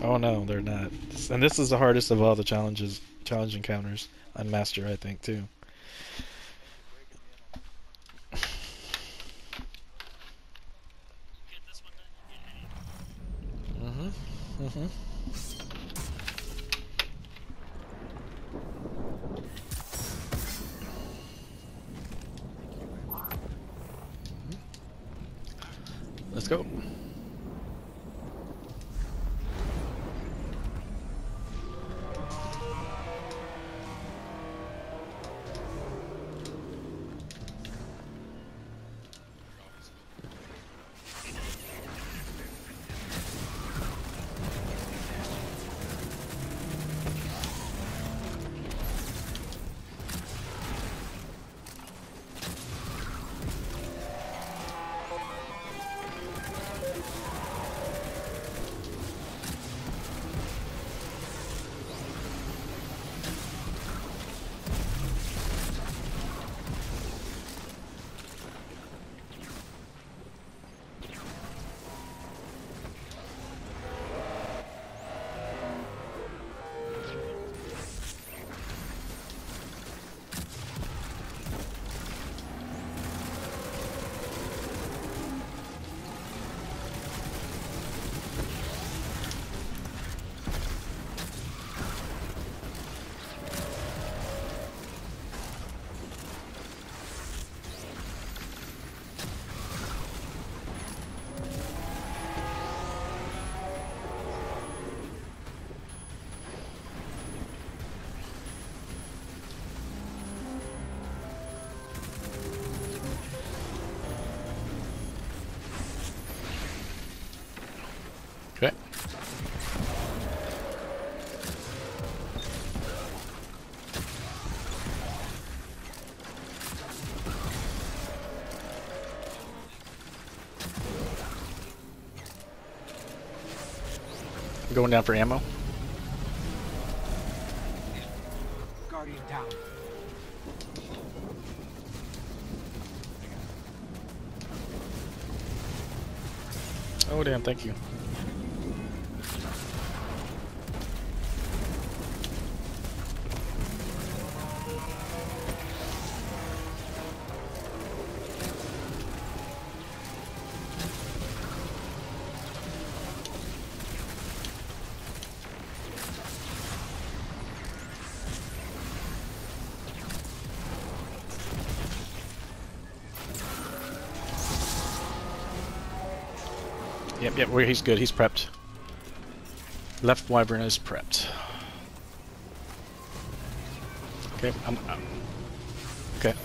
Oh no, they're not. And this is the hardest of all the challenge encounters on Master, I think, too. Mhm. Mhm. Let's go. Okay. Going down for ammo. Guardian down. Oh damn, thank you. Yep, he's good. He's prepped. Left wyvern is prepped. Okay, okay.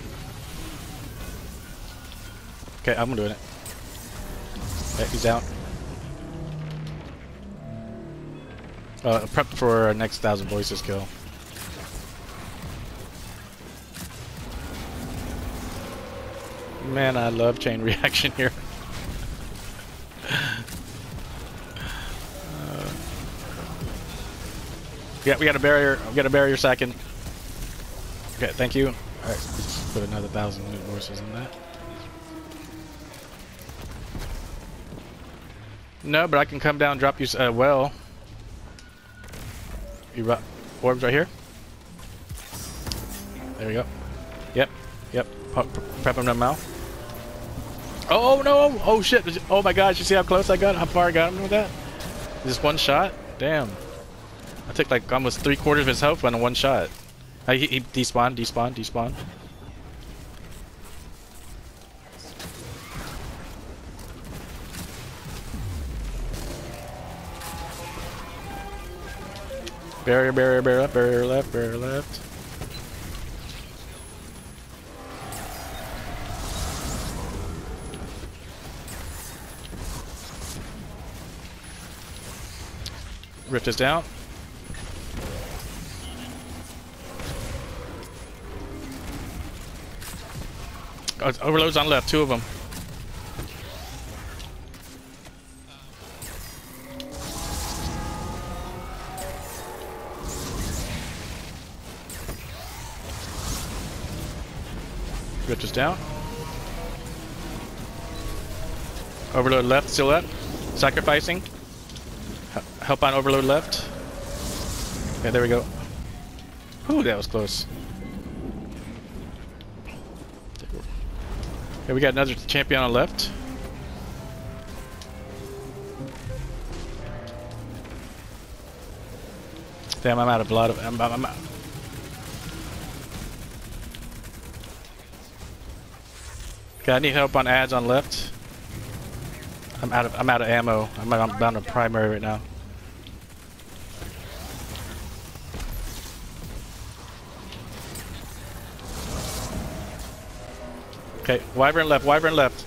Okay, I'm doing it. Okay, he's out. Prepped for our next 1,000 voices kill. Man, I love chain reaction here. Yeah, we got a barrier. We got a barrier second. Okay, thank you. All right, let's put another 1,000 new voices in that. No, but I can come down and drop you well. You orbs right here. There we go. Yep. Prep him now. Oh no! Oh shit! Oh my gosh! You see how close I got? How far I got him with that? Just one shot? Damn. I took like almost 3/4 of his health on a one shot. He despawned. Barrier left. Rift is down. Oh, overload's on left, 2 of them. Rift is down. Overload left, still up. Sacrificing. Help on overload left. Okay, there we go. Ooh, that was close. Okay, we got another champion on left. Damn, I'm out of a lot of. I'm out. Okay, I need help on ads on left. I'm out of ammo. I'm down to primary right now. Okay, Wyvern left, Wyvern left.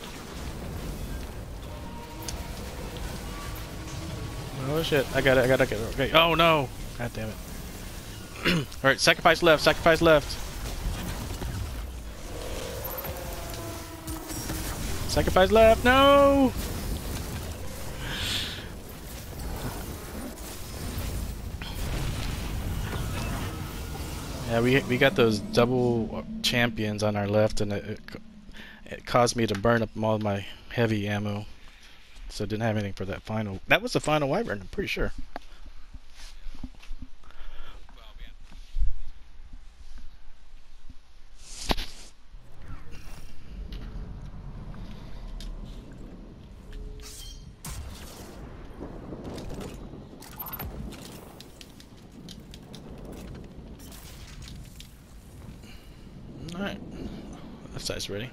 Oh shit, I got it, okay. Oh no! God damn it. Alright, sacrifice left, sacrifice left. Sacrifice left, no! Yeah, we got those double champions on our left, and it caused me to burn up all my heavy ammo. So I didn't have anything for that final. That was the final Wyvern, I'm pretty sure. Alright. That side's ready.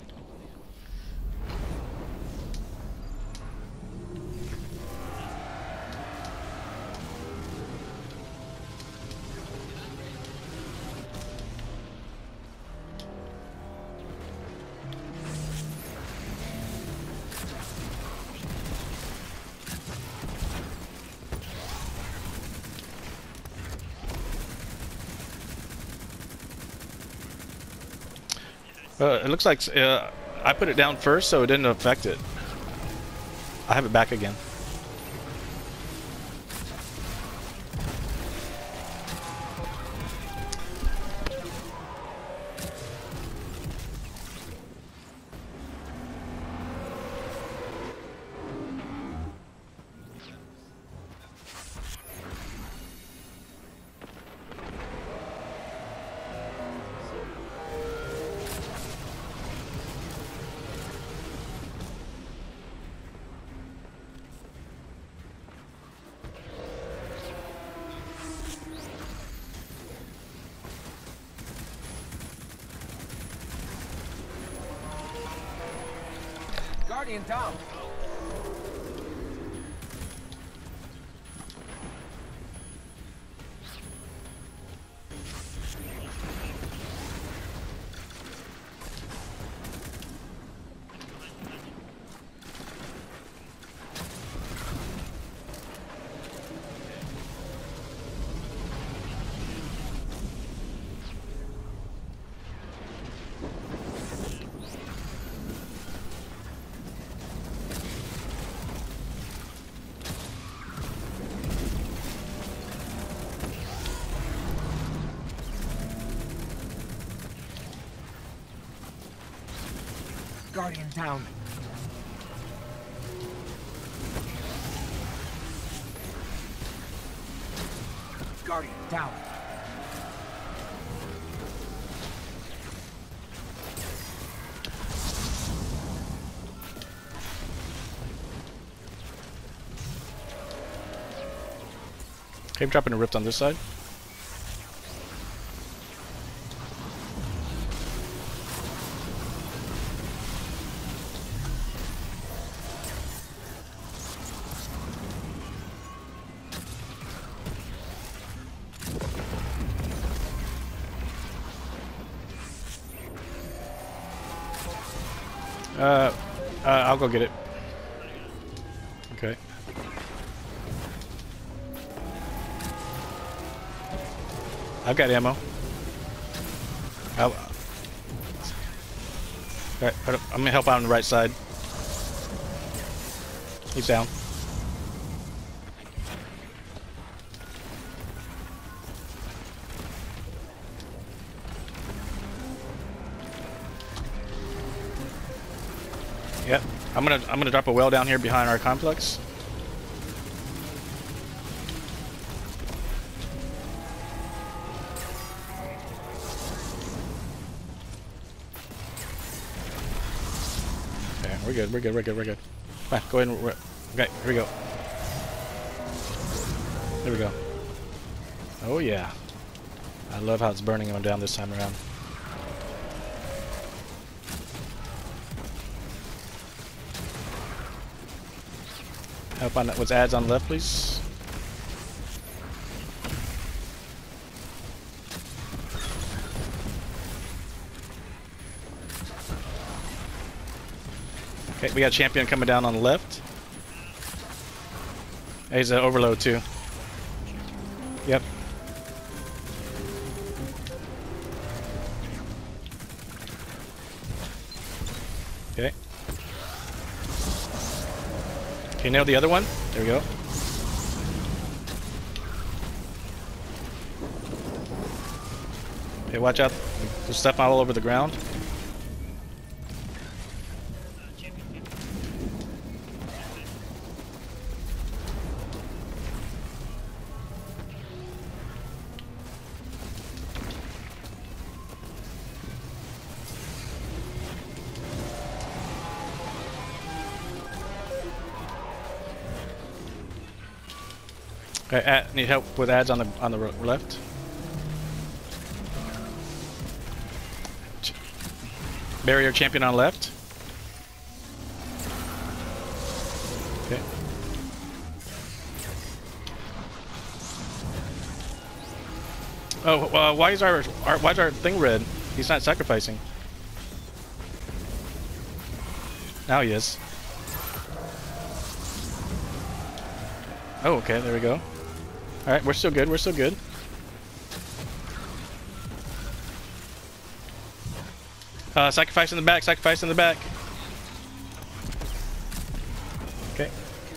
It looks like I put it down first, so it didn't affect it. I have it back again. Guardian down. Guardian down. Guardian down. Okay, I'm dropping a rift on this side. I'll go get it. Okay. I've got ammo. Alright, I'm gonna help out on the right side. He's down. Yep. I'm gonna drop a well down here behind our complex. Okay, we're good. We're good. We're good. We're good. Fine, go ahead. Okay, here we go. There we go. Oh yeah. I love how it's burning him down this time around. Help on that. What's ads on the left, please? Okay, we got champion coming down on the left. He's an overload too. Yep. Okay. Can you nail the other one? There we go. Okay, watch out. There's stuff all over the ground. Okay, need help with ads on the left. Barrier champion on left. Okay. Oh, why is our thing red? He's not sacrificing. Now he is. Oh, okay, there we go. Alright, we're still good, we're still good. Sacrifice in the back, sacrifice in the back. Okay.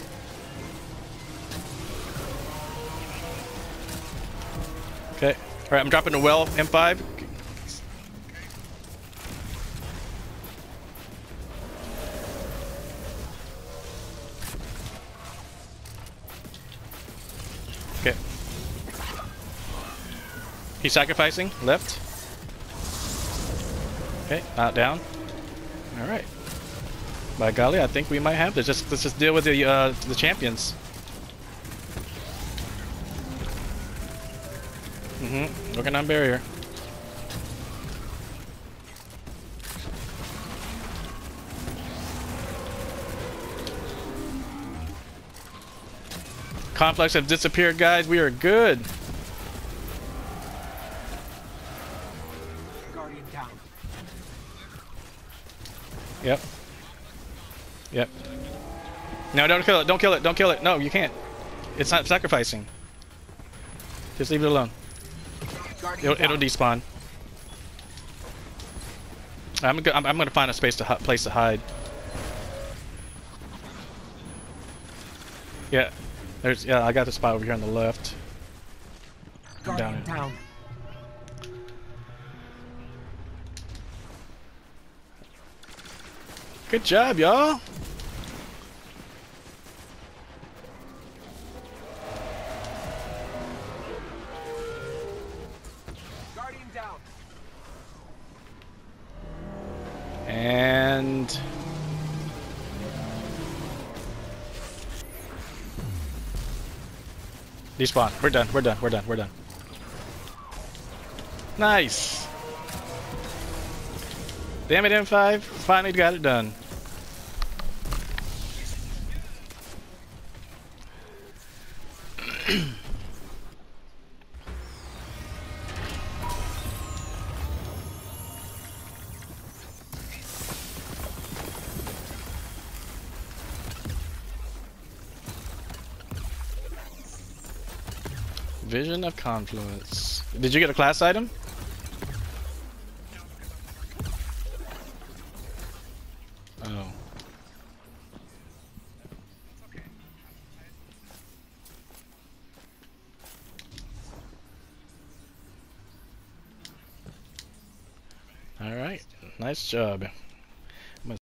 Okay. Alright, I'm dropping the well, M5. Okay. He's sacrificing, left. Okay, not down. All right. By golly, I think we might have this. Let's just deal with the champions. Working on barrier. Conflicts have disappeared, guys. We are good. Guardian down. Yep. Yep. No, don't kill it. Don't kill it. Don't kill it. No, you can't. It's not sacrificing. Just leave it alone. It'll despawn. I'm gonna find a place to hide. Yeah. I got the spot over here on the left. I'm down. Down. Good job, y'all. Guardian down. And despawn. We're done. We're done. We're done. We're done. Nice. Damn it, M5. Finally got it done. Vision of Confluence. Did you get a class item? Oh. All right. Nice job.